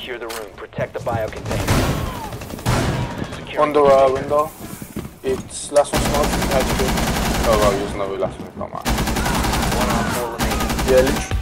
secure the room. Protect the bio container. On the window. It's last one small. Oh well, there's no last one. Come on. 1 on 4 remaining. Yeah, literally.